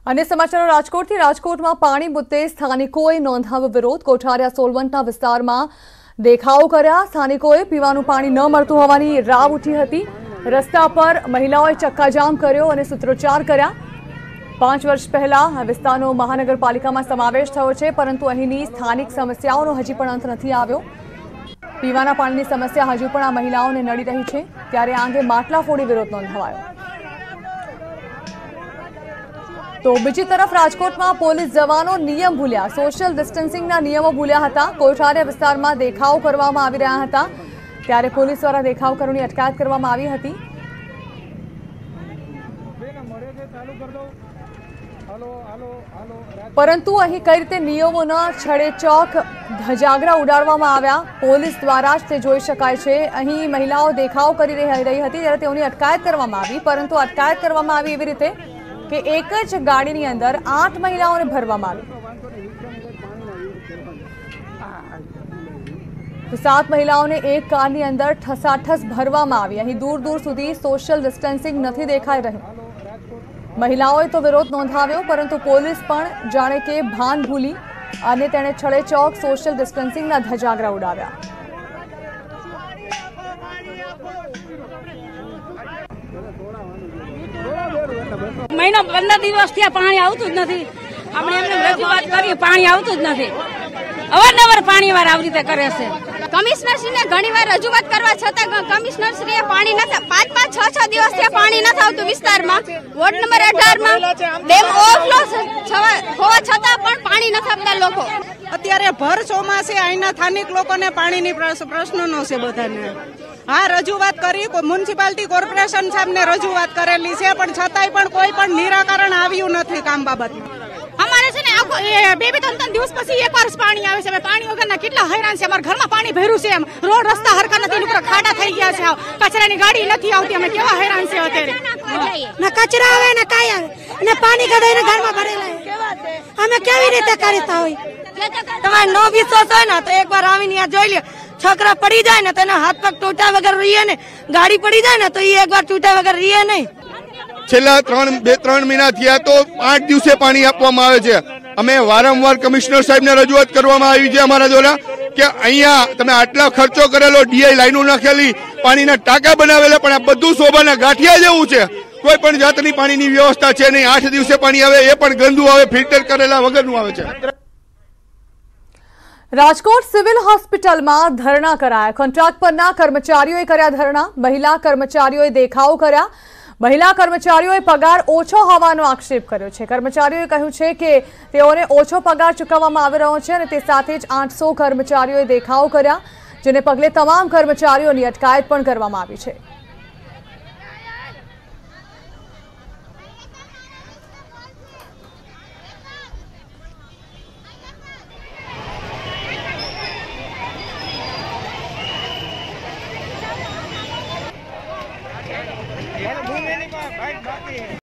અને સમાચારો રાજકોટથી રાજકોટમાં પાણી મુદ્દે સ્થાનિકોએ નોંધાવ્યો વિરોધ। કોઠારિયા સોલવંટના વિસ્તારમાં દેખાવો કર્યા। સ્થાનિકોએ પીવાનું પાણી ન મળતું હોવાની રાવ ઉઠી હતી। રસ્તા પર મહિલાઓએ ચક્કાજામ કર્યો અને સૂત્રોચ્ચાર કર્યા। 5 વર્ષ પહેલા આ વિસ્તારનો મહાનગરપાલિકામાં સમાવેશ થયો છે, પરંતુ અહીંની સ્થાનિક સમસ્યાઓનો હજી પણ અંત નથી આવ્યો। પીવાના પાણીની સમસ્યા હજુ પણ આ મહિલાઓને નડી રહી છે, ત્યારે આ અંગે માટલા ફોડી વિરોધ નોંધાવાયો। तो बीजी तरफ राजकोटમાં પોલીસ જવાનો નિયમ ભૂલ્યા। સોશિયલ ડિસ્ટન્સિંગના નિયમો ભૂલ્યા હતા। કોઠારિયા વિસ્તારમાં દેખાવ કરવામાં આવી રહ્યા હતા, ત્યારે પોલીસ દ્વારા દેખાવ કરવાની અટકાયત કરવામાં આવી હતી। પરંતુ અહીં કઈ રીતે નિયમોના છડેચોક ધજાગરા ઉડાડવામાં આવ્યા, પોલીસ દ્વારા જ તે જોઈ શકાય છે। અહીં મહિલાઓ દેખાવ કરી રહી હતી, ત્યારે તેઓની અટકાયત કરવામાં આવી, પરંતુ અટકાયત કરવામાં આવી એવી રીતે કે एक ज गाड़ी अंदर 8 महिलाओं ने भरवामां आवी। तो 7 महिलाओं ने एक कार नी अंदर ठसाठस भरवामां आवी। अहीं दूर दूर सुधी सोशल डिस्टन्सिंग नहीं देखाई रही। महिलाओं तो विरोध नोंधाव्यो, परंतु पोलीस पण जाणे के भान भूली अने तेणे छड़ेचौक सोशल डिस्टन्सिंगना धजागरा उडाव्या। महीना 15 दिवस थया पाणी आवतुं ज नथी। आपणे एमने रजूआत करी, पाणी आवतुं ज नथी। अवारनवार पाणी वार આવી રીતે કરે છે। કમિશનરશ્રીને ઘણીવાર રજૂઆત કરવા છતાં કમિશનરશ્રીએ પાણી નથી 5-5, 6-6 દિવસથી પાણી નથી આવતું વિસ્તારમાં। વોર્ડ નંબર 18 માં ડેમ ઓવરફ્લો હોવા છતાં પણ પાણી નથી આપતા લોકો। અત્યારે ભર ચોમાસે અહીંના સ્થાનિક લોકોને પાણીની પ્રશ્નનો છે બધાને। हाँ, रजूआत करी, म्युनिसिपालिटी कोर्पोरेशन साहेबने रजूआत करेली है, पण छतांय पण कोई पण निराकरण आव्युं नथी काम बाबतमां। અમારે છે ને આખો 2-3 દિવસ પછી એકવાર પાણી આવે છે। પાણી વગરના કેટલા હેરાન છે। અમારા ઘરમાં પાણી ભર્યું છે, એમ રોડ રસ્તા હરખા નથી, લોકો ખાડા થઈ ગયા છે, કચરાની ગાડી નથી આવતી। અમે કેવા હેરાન છે અત્યારે। ના કચરા આવે ને કાઈ આવે ને પાણી ગડાઈને ઘરમાં ભરેલા છે। અમે કેવી રીતે કરતા હોય? તમારે નો વિશ્વાસ હોય ને તો એકવાર આવીને આ જોઈ લ્યો। છોકરા પડી જાય ને તેના હાથ પગ તૂટા વગર રહીએ ને, ગાડી પડી જાય ને તો એ એકવાર તૂટા વગર રહીએ નહીં। છેલ્લા 2-3 મહિના થયા તો 8 દિવસે પાણી આપવામાં આવે છે। અમે વારંવાર કમિશનર સાહેબને રજૂઆત કરવામાં આવી છે અમારા દ્વારા કે અહીંયા તમે આટલા ખર્ચો કરેલો, ડીઆઈ લાઈનો નાખેલી, પાણીના ટાંકા બનાવેલા, પણ આ બધું શોભાના ગાંઠિયા જેવું છે। કોઈ પણ જાતની પાણીની વ્યવસ્થા છે નહીં। 8 દિવસે પાણી આવે એ પણ ગંદુ આવે, ફિલ્ટર કરેલા વગરનું આવે છે। राजकोट सिविल होस्पिटल में धरना कराया। कॉन्ट्राक्ट परना कर्मचारीओए कर्या धरना। महिला कर्मचारीओए देखाव कर्या। महिला कर्मचारीओए पगार ओछो होवानो आक्षेप कर्यो छे। कर्मचारीओए कह्युं छे के तेओने ओछो पगार चूकववामां आवी रह्यो छे अने ते साथे ज 800 कर्मचारीओए देखाव कर्या, जेने पगले तमाम कर्मचारीओनी अटकायत पण करवामां आवी छे।